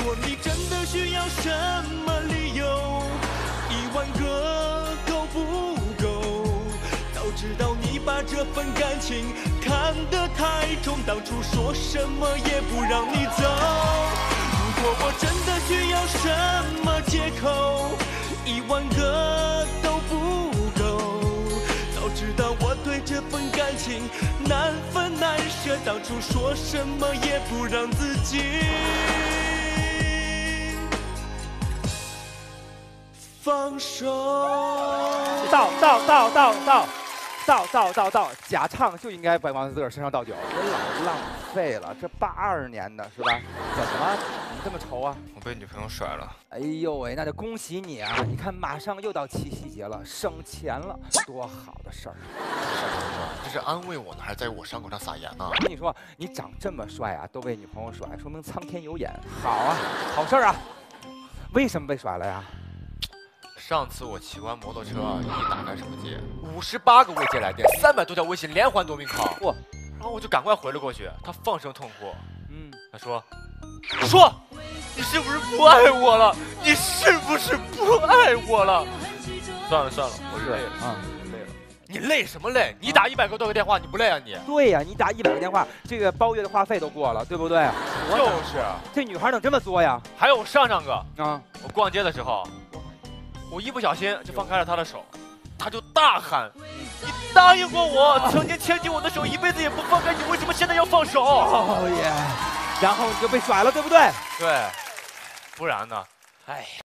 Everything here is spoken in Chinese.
果你真的需要什么理由，10000个够不够？早知道你把这份感情看得太重，当初说什么也不让你走。如果我真的需要什么借口，10000个都不够。早知道我对这份感情难分难舍，当初说什么也不让自己放手。 到，假唱就应该往自个儿身上倒酒，别老浪费了。这82年的是吧？怎么了？你这么愁啊？ 我被女朋友甩了。 哎呦喂，那就恭喜你啊！你看马上又到七夕节了，省钱了，多好的事儿！ 这是安慰我呢，还是在我伤口上撒盐呢？ 我跟你说，你长这么帅啊，都被女朋友甩，说明苍天有眼。好啊，好事儿啊！为什么被甩了呀？ 上次我骑完摩托车一打开手机，58个未接来电，300多条微信连环夺命 call。 哇！ 然后我就赶快回了过去，他放声痛哭。他说：“你是不是不爱我了？你是不是不爱我了？”算了，我累了啊，累了。你累什么累？你打100多个电话，你不累啊你？ 对呀，你打100个电话，这个包月的话费都过了，对不对？ 就是， 这女孩能这么作呀？ 还有上个啊， 我逛街的时候，我一不小心就放开了他的手，他就大喊：“你答应过我，曾经牵起我的手，一辈子也不放开，你为什么现在要放手？” 哦耶！然后你就被甩了，对不对？ 对，不然呢？哎。